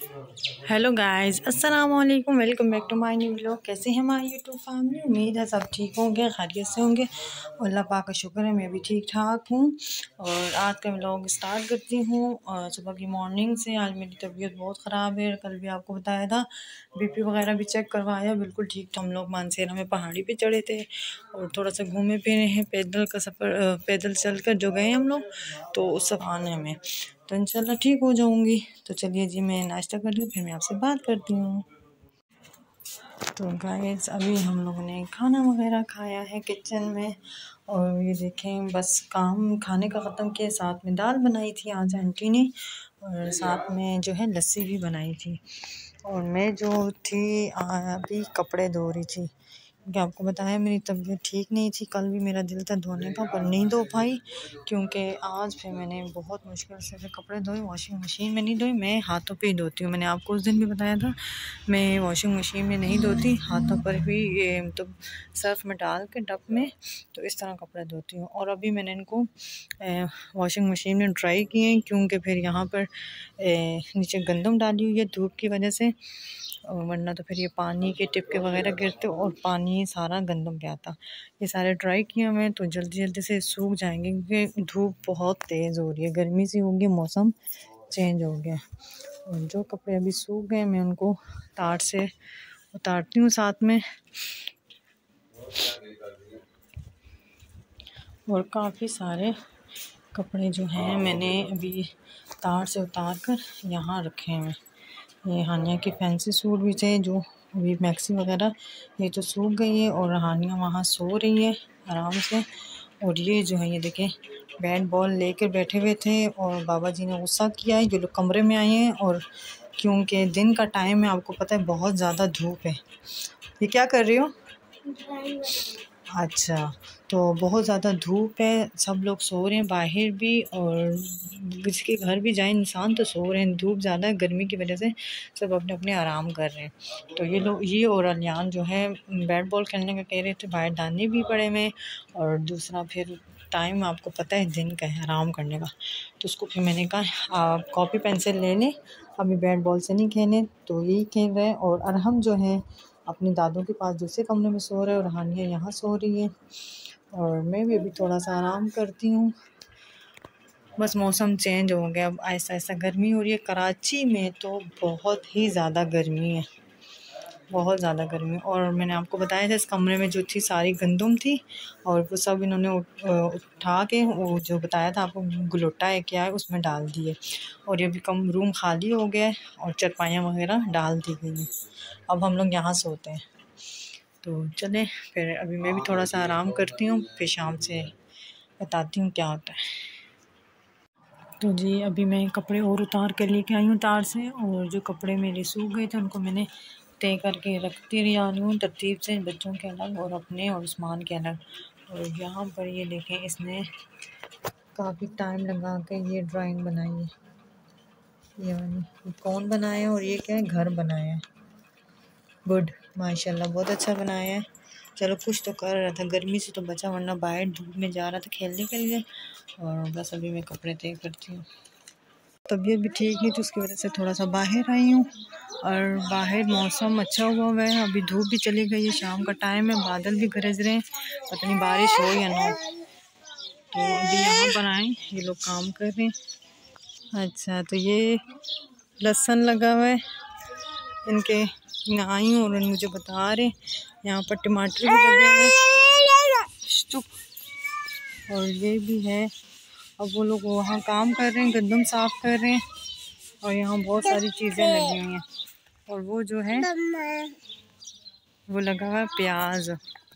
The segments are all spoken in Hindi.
हेलो गाइस, अस्सलाम वालेकुम। Welcome back to my new vlog. कैसे हैं हमारी यूट्यूब फैमिली? उम्मीद है सब ठीक होंगे, खैरियत से होंगे। और अल्लाह पाक का शुक्र है मैं भी ठीक ठाक हूँ। और आज का व्लॉग स्टार्ट करती हूँ। और सुबह की मॉर्निंग से आज मेरी तबीयत बहुत ख़राब है। कल भी आपको बताया था, बीपी वगैरह भी चेक करवाया, बिल्कुल ठीक था। हम लोग मानसेरा में पहाड़ी पे चढ़े थे और थोड़ा सा घूमे फिरे हैं। पैदल का सफ़र, पैदल चल कर जो गए हम लोग, तो उस सब आने में तो इंशाल्लाह ठीक हो जाऊंगी। तो चलिए जी, मैं नाश्ता कर लूँ, फिर मैं आपसे बात करती हूँ। तो गाइस, अभी हम लोगों ने खाना वगैरह खाया है किचन में। और ये देखें, बस काम खाने का ख़त्म किया। साथ में दाल बनाई थी आज आंटी ने, और साथ में जो है लस्सी भी बनाई थी। और मैं जो थी अभी कपड़े धो रही थी, क्योंकि आपको बताया मेरी तबीयत ठीक नहीं थी। कल भी मेरा दिल था धोने का, पर नहीं धो पाई, क्योंकि आज फिर मैंने बहुत मुश्किल से फिर कपड़े धोए। वॉशिंग मशीन में नहीं धोई, मैं हाथों पे ही धोती हूँ। मैंने आपको उस दिन भी बताया था, मैं वॉशिंग मशीन में नहीं धोती, हाथों पर भी तो सर्फ में डाल के टब में, तो इस तरह कपड़े धोती हूँ। और अभी मैंने इनको वॉशिंग मशीन में ड्राई किए हैं, क्योंकि फिर यहाँ पर नीचे गंदम डाली हुई है धूप की वजह से, वरना तो फिर ये पानी के टिपके वगैरह गिरते और पानी सारा गंदम पे आता। ये सारे ड्राई किए हुए तो जल्दी जल्दी से सूख जाएंगे, क्योंकि धूप बहुत तेज़ हो रही है, गर्मी सी होगी, मौसम चेंज हो गया। और जो कपड़े अभी सूख गए मैं उनको तार से उतारती हूँ साथ में। और काफ़ी सारे कपड़े जो हैं मैंने अभी तार से उतार कर यहाँ रखे हैं। ये हानिया के फैंसी सूट भी थे, जो अभी मैक्सी वगैरह ये तो सूख गई है, और हानिया वहाँ सो रही है आराम से। और ये जो है, ये देखें, बैट बॉल लेकर बैठे हुए थे, और बाबा जी ने गुस्सा किया है, जो लोग कमरे में आए हैं। और क्योंकि दिन का टाइम है, आपको पता है बहुत ज़्यादा धूप है। ये क्या कर रही हो? अच्छा, तो बहुत ज़्यादा धूप है, सब लोग सो रहे हैं बाहर भी, और जिसके घर भी जाए इंसान तो सो रहे हैं। धूप ज़्यादा है, गर्मी की वजह से सब अपने अपने आराम कर रहे हैं। तो ये लोग, ये और अलियान जो है बैट बॉल खेलने का कह रहे थे, बाहर दाने भी पड़े हुए। और दूसरा फिर टाइम आपको पता है दिन का है आराम करने का, तो उसको फिर मैंने कहा आप कॉपी पेंसिल ले लें, अभी बैट बॉल से नहीं खेलें। तो यही खेल रहे हैं। और अरहम जो है अपनी दादों के पास दूसरे कमरे में सो रहे हैं, और हानिया यहाँ सो रही है। और मैं भी अभी थोड़ा सा आराम करती हूँ। बस मौसम चेंज हो गया, अब ऐसा ऐसा गर्मी हो रही है। कराची में तो बहुत ही ज़्यादा गर्मी है, बहुत ज़्यादा गर्मी। और मैंने आपको बताया था, इस कमरे में जो थी सारी गंदम थी, और वो सब इन्होंने उठा के, वो जो बताया था आपको गलोटा है क्या है, उसमें डाल दिए। और ये भी कम रूम खाली हो गया है, और चरपाइयाँ वगैरह डाल दी गई हैं। अब हम लोग यहाँ सोते हैं। तो चलें फिर, अभी मैं भी थोड़ा सा आराम करती हूँ, फिर शाम से बताती हूँ क्या होता है। तो जी, अभी मैं कपड़े और उतार कर लेके आई हूँ तार से, और जो कपड़े मेरे सूख गए थे उनको मैंने तय करके रखती रही हूँ तरतीब से, बच्चों के अलग और अपने और उस्मान के अलग। और यहाँ पर ये देखें, इसने काफ़ी टाइम लगा के ये ड्राइंग बनाई है। ये वाली कौन बनाया है, और ये क्या है, घर बनाया है। गुड, माशाल्लाह, बहुत अच्छा बनाया है। चलो कुछ तो कर रहा था, गर्मी से तो बचा, वरना बाहर धूप में जा रहा था खेलने के लिए। और बस अभी मैं कपड़े तय करती हूँ। तबीयत भी ठीक नहीं थी, उसकी वजह से थोड़ा सा बाहर आई हूँ। और बाहर मौसम अच्छा हुआ है, अभी धूप भी चली गई है, शाम का टाइम है, बादल भी गरज रहे हैं, पता नहीं बारिश हो या ना। तो अभी यहाँ पर आए, ये लोग काम कर रहे हैं। अच्छा, तो ये लहसुन लगा हुआ है इनके, मैं आई हूँ और मुझे बता रहे, यहाँ पर टमाटर भी लगे हुए हैं, और ये भी है। अब वो लोग वहाँ काम कर रहे हैं, गंदम साफ कर रहे हैं, और यहाँ बहुत सारी चीज़ें लगी हुई हैं। और वो जो है वो लगा हुआ है प्याज,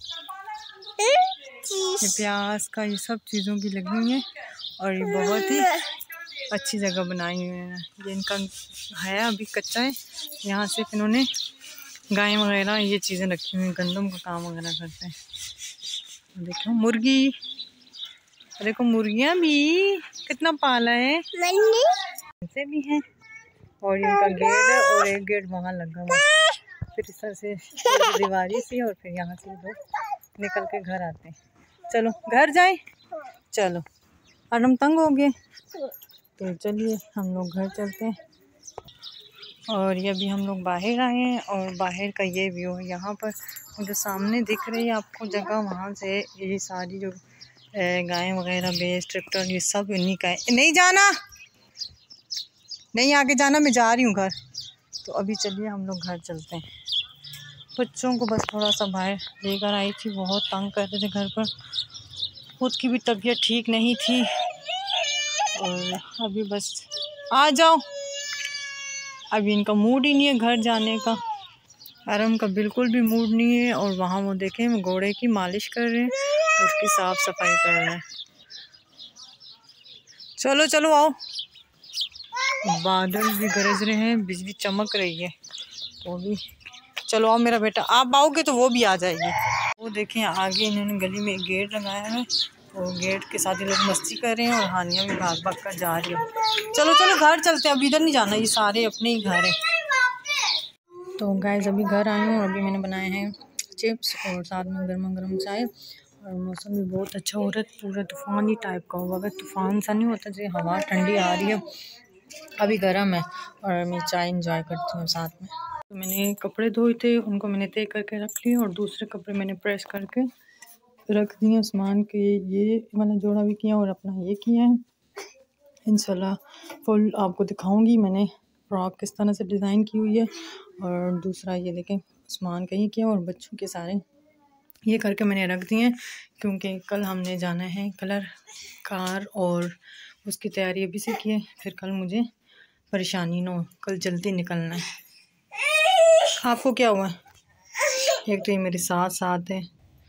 ये प्याज का, ये सब चीज़ों की लगी हुई है। और ये बहुत ही अच्छी जगह बनाई हुई है। ये इनका है, अभी कच्चा है, यहाँ सिर्फ इन्होंने गाय वगैरह ये चीज़ें रखी हुई हैं, गंदम का काम वगैरह करते हैं। देखो मुर्गी, देखो मुर्गियाँ भी कितना पाला है, ऐसे भी हैं। और इनका गेट है, और एक गेट वहाँ लगा हुआ है, फिर इस तरह से दीवारी सी, और फिर यहाँ से लोग निकल के घर आते हैं। चलो घर जाएं, चलो, और हम तंग हो गए, तो चलिए हम लोग घर चलते हैं। और ये अभी हम लोग बाहर आए हैं और बाहर का ये व्यू है। यहाँ पर जो सामने दिख रही है आपको जगह, वहाँ से ये सारी जो गायें वगैरह, भैंस, ट्रैक्टर, ये सब इन्हीं का है। नहीं जाना, नहीं आगे जाना, मैं जा रही हूँ घर। तो अभी चलिए हम लोग घर चलते हैं। बच्चों को बस थोड़ा सा बाहर लेकर आई थी, बहुत तंग कर रहे थे घर पर, खुद की भी तबीयत ठीक नहीं थी। और अभी बस आ जाओ, अभी इनका मूड ही नहीं है घर जाने का। आराम का बिल्कुल भी मूड नहीं है। और वहाँ वो देखें घोड़े की मालिश कर रहे हैं, उसकी साफ सफाई कर रहे हैं। चलो चलो आओ। बादल भी गरज रहे हैं, बिजली चमक रही है, तो भी चलो आओ मेरा बेटा। आप आओगे तो वो भी आ जाएगी। वो देखें आगे इन्होंने गली में एक गेट लगाया है, और गेट के साथ ये लोग मस्ती कर रहे हैं और हानिया भी भाग भाग कर जा रही है। चलो चलो घर चलते हैं, अभी इधर नहीं जाना, ये सारे अपने ही घर हैं। तो गाइस अभी घर आए हूँ, अभी मैंने बनाए हैं चिप्स और साथ में गर्मा गर्म चाय। और मौसम भी बहुत अच्छा हो रहा है, पूरा तूफ़ानी टाइप का हुआ है। तूफ़ान सा नहीं होता, जैसे हवा ठंडी आ रही है, अभी गर्म है। और मैं चाय इंजॉय करती हूँ साथ में। तो मैंने कपड़े धोए थे, उनको मैंने तय करके रख लिए, और दूसरे कपड़े मैंने प्रेस करके रख दिए। आसमान के ये मैंने जोड़ा भी किया और अपना ये किया है। इंशाल्लाह फुल आपको दिखाऊंगी मैंने फ्रॉक किस तरह से डिज़ाइन की हुई है। और दूसरा ये देखें आसमान का ही किया, और बच्चों के सारे ये करके मैंने रख दिए हैं, क्योंकि कल हमने जाना है कलर कार, और उसकी तैयारी अभी से की है, फिर कल मुझे परेशानी ना हो, कल जल्दी निकलना है। आपको क्या हुआ है? एक तो ये मेरे साथ साथ है।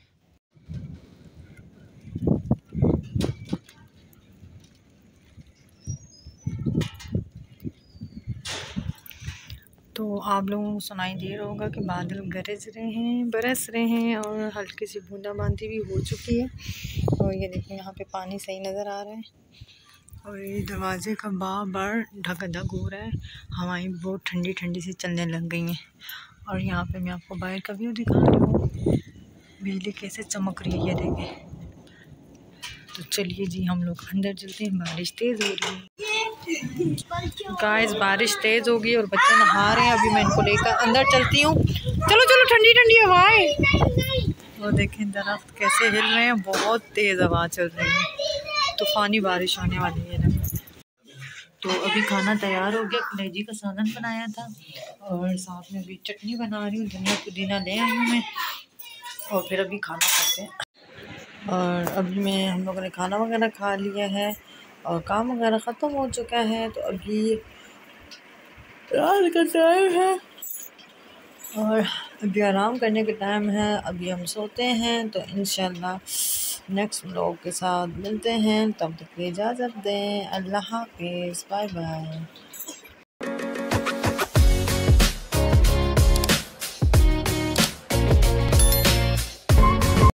तो आप लोगों को सुनाई दे रहा होगा कि बादल गरज रहे हैं, बरस रहे हैं, और हल्की सी बूंदाबांदी भी हो चुकी है। और ये देखिए यहाँ पे पानी सही नज़र आ रहा है, और ये दरवाजे का बार ढक ढक हो रहा है। हवाएं बहुत ठंडी ठंडी से चलने लग गई हैं। और यहाँ पे मैं आपको बाहर का व्यू दिखा रही हूँ, बिजली कैसे चमक रही है, ये देखें। तो चलिए जी हम लोग अंदर चलते हैं, बारिश तेज़ हो रही है। गाइस बारिश तेज़ हो गई और बच्चे नहा रहे हैं, अभी मैं इनको लेकर अंदर चलती हूँ। चलो चलो, ठंडी ठंडी हवाएं। वो देखें दरख्त कैसे हिल रहे हैं, बहुत तेज़ हवा चल रही है, तूफ़ानी बारिश होने वाली है ना। तो अभी खाना तैयार हो गया, कलेजी का सालन बनाया था, और साथ में भी चटनी बना रही हूँ, धनिया पुदीना ले आई हूँ मैं। और फिर अभी खाना खाते हैं। और अभी हम लोगों ने खाना वगैरह खा लिया है, और काम वगैरह ख़त्म हो चुका है। तो अभी रात का टाइम है, और अभी आराम करने का टाइम है, अभी हम सोते हैं। तो इंशाल्लाह नेक्स्ट व्लॉग के साथ मिलते हैं, तब तक इजाज़त दें। अल्लाह हाफ़िज़, बाय बाय।